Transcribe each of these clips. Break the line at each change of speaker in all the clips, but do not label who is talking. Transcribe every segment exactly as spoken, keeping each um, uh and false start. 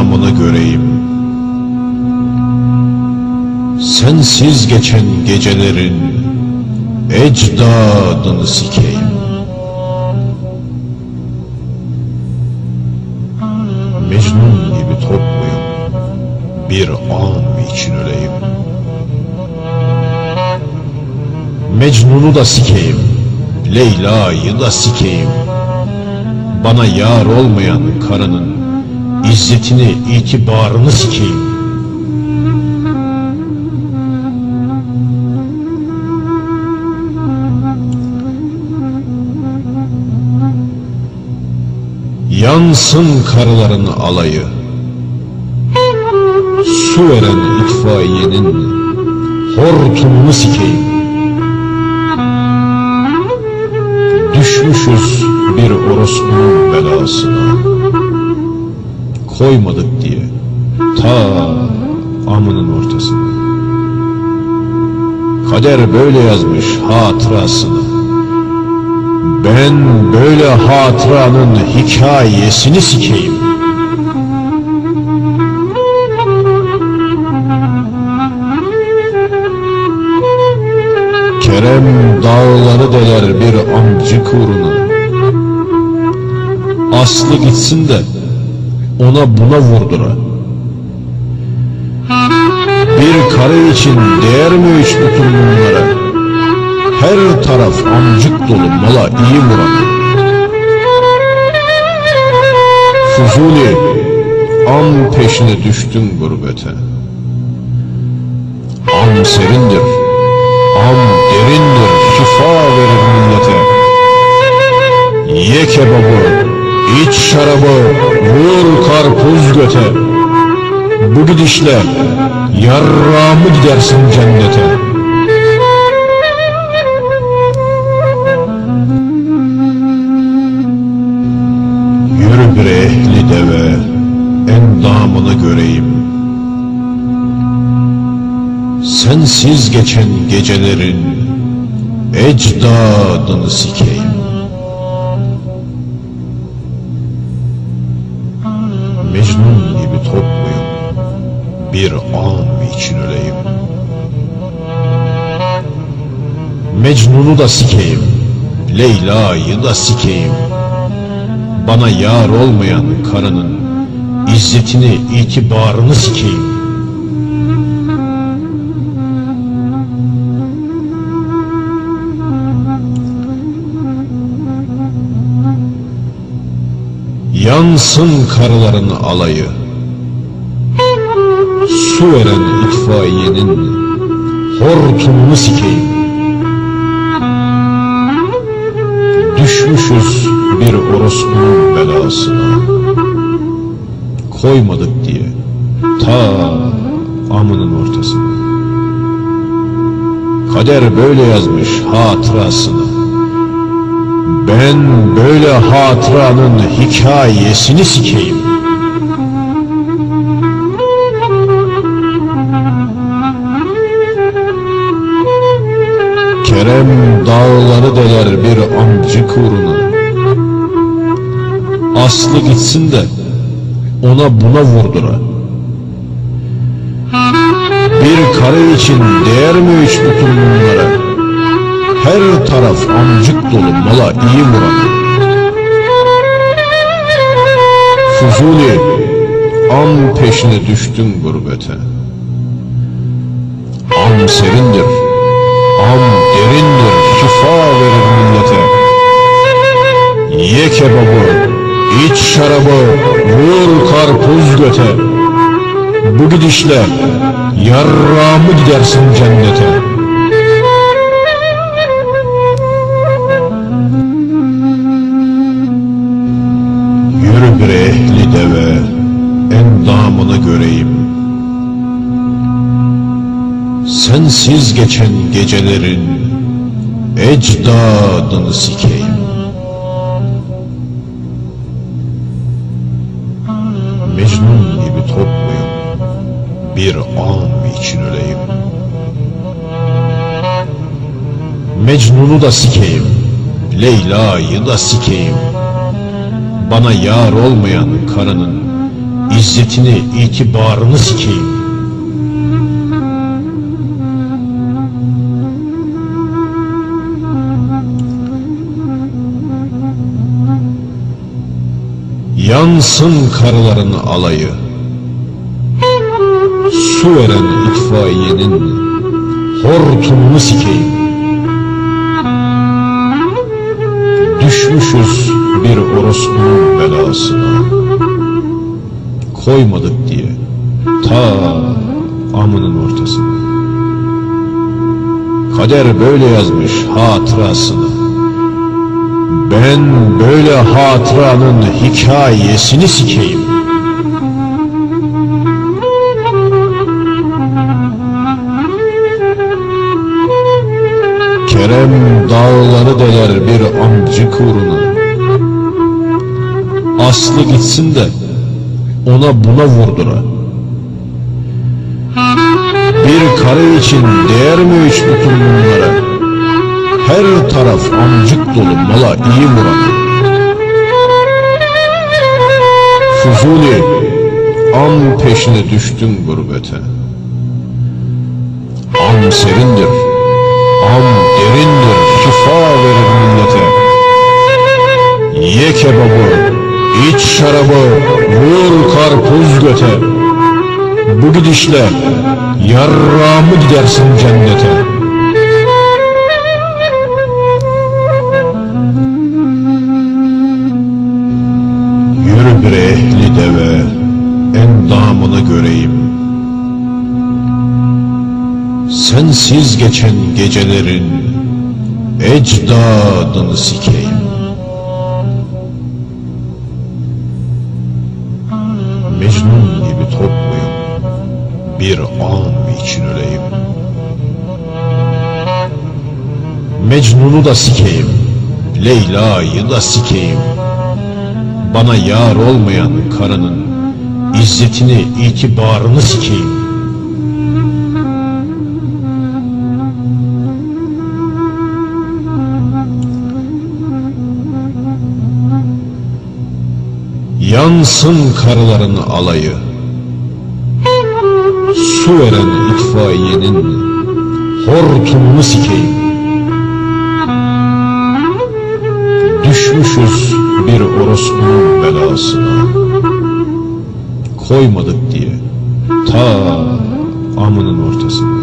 endamını göreyim. Sensiz geçen gecelerin ecdadını sikeyim. Mecnun gibi top muyum, bir an için öleyim. Mecnun'u da sikeyim, Leyla'yı da sikeyim. Bana yar olmayan karının izzetini, itibarını sikeyim. Yansın karıların alayı, su veren itfaiyenin hortumunu sikeyim. Düşmüşüz bir orospunun belasına, koymadık diye ta amının ortasına. Kader böyle yazmış hatırasını, ben böyle hatıranın hikayesini sikeyim. Kerem dağları deler bir amcık uğruna, aslı gitsin de ona buna vurdura. Bir karı için değer mi hiç bütün bunlara? Her taraf amcık dolu mala iyi vuran. Fuzuli, am peşine düştün gurbete. Am serindir, am derindir, şifa verir millete. Ye kebabı, iç şarabı, vur karpuz göte. Bu gidişle yarrağımı gidersin cennete. Yürü bir ehli deve, endamını göreyim. Sensiz geçen gecelerin ecdadını sikeyim. Mecnun gibi top muyum, bir an için öleyim. Mecnun'u da sikeyim, Leyla'yı da sikeyim. Bana yar olmayan karının izzetini, itibarını sikeyim. Yansın karıların alayı, su veren itfaiyenin hortumunu sikeyim. Düşmüşüz bir orospunun belasına, koymadık diye ta amının ortasına. Kader böyle yazmış hatırasını, ben böyle hatıranın hikayesini sikeyim. Kerem dağları deler bir amcık uğruna, aslı gitsin de ona buna vurdura. Bir karı için değer mi hiç bütün bunlara? Her taraf amcık dolu mala iyi vuran. Fuzuli, am peşine düştün gurbete. Am serindir, am derindir, şifa verir millete. Ye kebabı, iç şarabı, vur karpuz göte. Bu gidişle yarrağımı gidersin cennete. Yürü bir ehli deve, endamını göreyim. Sensiz geçen gecelerin ecdadını sikeyim. Mecnun gibi top muyum, bir an için öleyim. Mecnun'u da sikeyim, Leyla'yı da sikeyim. Bana yar olmayan karının İzzetini, itibarını sikeyim. Yansın karıların alayı, su veren itfaiyenin hortumunu sikeyim. Düşmüşüz bir orospunun belasına, koymadık diye ta amının ortasına. Kader böyle yazmış hatırasını, ben böyle hatıranın hikayesini sikeyim. Kerem dağları deler bir amcık uğruna, aslı gitsin de ona buna vurdura. Bir karı için değer mi üç bütün bunlara? Her taraf amcık dolu mala iyi murat. Fuzuli, am peşine düştün gurbete. Am serindir, am derindir, şifa verir millete. Ye kebabı, iç şarabı, vur karpuz göte. Bu gidişle yarrağımı gidersin cennete. Yürü bir ehli deve, endamını göreyim. Sensiz geçen gecelerin ecdadını sikeyim. Mecnun gibi top muyum, bir an için öleyim. Mecnun'u da sikeyim, Leyla'yı da sikeyim. Bana yar olmayan karının izzetini, itibarını sikeyim. Yansın karıların alayı, su veren itfaiyenin hortumunu sikeyim. Düşmüşüz bir orospunun belasına, koymadık diye ta amının ortasına.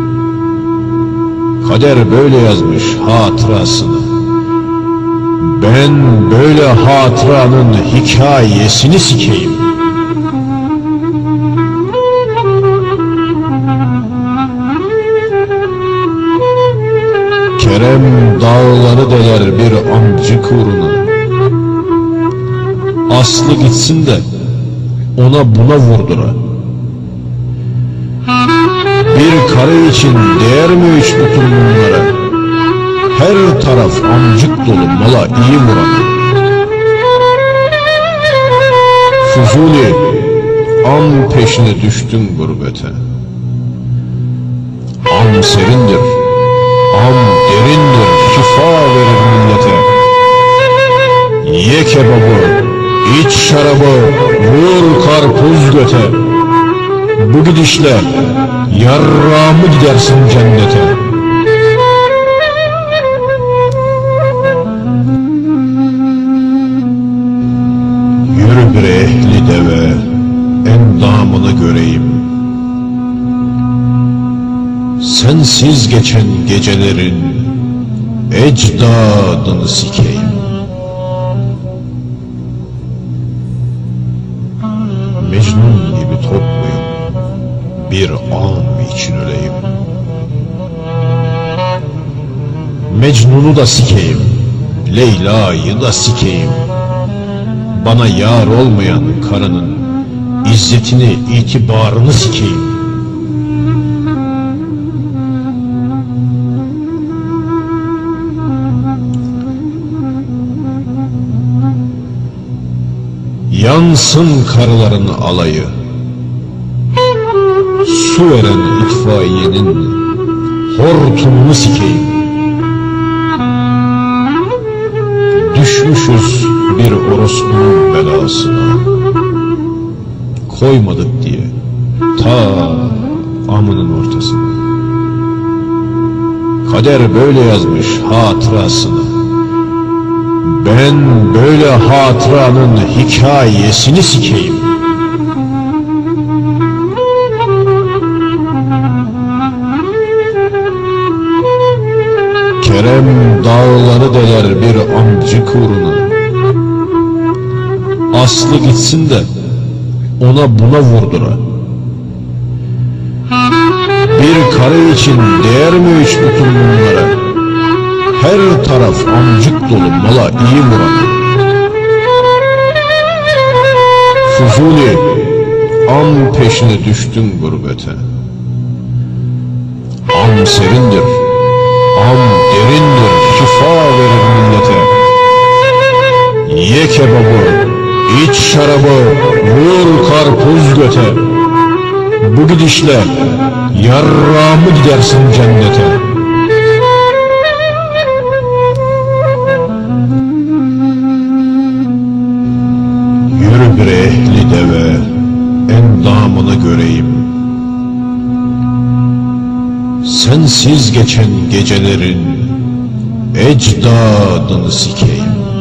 Kader böyle yazmış hatırasını, ben böyle hatıranın hikayesini sikeyim. Kerem dağları deler bir amcık uğruna, aslı gitsin de ona buna vurdura. Bir karı için değer mi üç bütün bunlara? Her taraf amcık dolu mala iyi murat. Fuzuli, am peşine düştün gurbete. Am serindir, am derindir, şifa verir millete. Ye kebabı, iç şarabı, vur karpuz göte. Bu gidişle yarrağımı gidersin cennete. Yürü bir ehli deve, endamını göreyim. Sensiz geçen gecelerin ecdadını sikeyim. Mecnun gibi top muyum, bir an için öleyim. Mecnun'u da sikeyim, Leyla'yı da sikeyim. Bana yar olmayan karının izzetini, itibarını sikeyim. Yansın karıların alayı, su veren itfaiyenin hortumunu sikeyim. Düşmüşüz bir orospunun belasına, koymadık diye ta amının ortasına. Kader böyle yazmış hatırasını. Ben böyle hatıranın hikayesini sikeyim. Kerem dağları deler bir amcık uğruna. Aslı gitsin de ona buna vurdura. Bir karı için değer mi üç bütün bunlara? Her taraf amcık dolu mala iyi vuran. Fuzuli, am peşine düştün gurbete. Am serindir, am derindir, şifa verir millete. Ye kebabı, iç şarabı, vur karpuz göte. Bu gidişle yarrağımı gidersin cennete. Yürü bir ehli deve, endamını göreyim. Sensiz geçen gecelerin ecdadını sikeyim.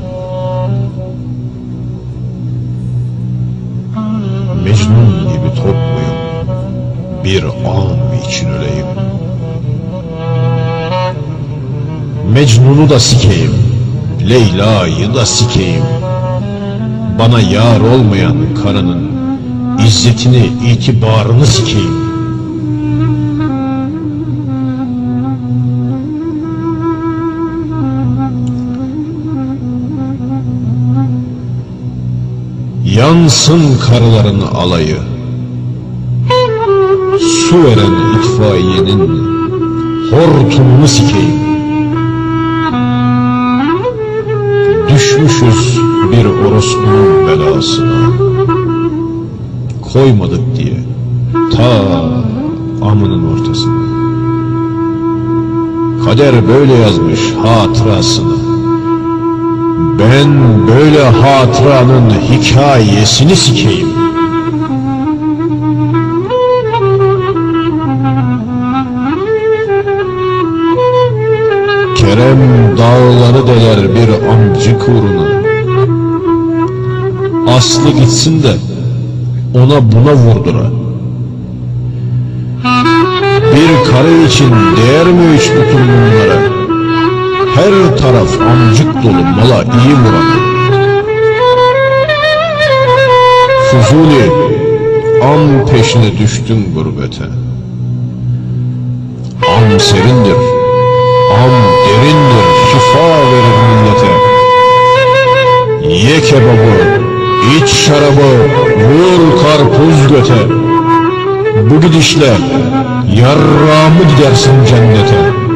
Mecnun gibi top muyum? Bir an için öleyim. Mecnun'u da sikeyim, Leyla'yı da sikeyim. Bana yar olmayan karının izzetini, itibarını sikeyim. Yansın karıların alayı, su veren itfaiyenin hortumunu sikeyim. Düşmüşüz bir orospunun belasına, koymadık diye ta amının ortasına. Kader böyle yazmış hatırasını. Ben böyle hatıranın hikayesini sikeyim. Kerem dağları deler bir amcık uğruna. Aslı gitsin de ona buna vurdura. Bir karı için değer mi üç bütün bunlara? Her taraf amcık dolu mala iyi vuran. Fuzuli, am peşine düştün gurbete. Am serindir, am derindir, şifa verir millete. Ye kebabı, iç şarabı, vur karpuz göte. Bu gidişle yarrağımı gidersin cennete.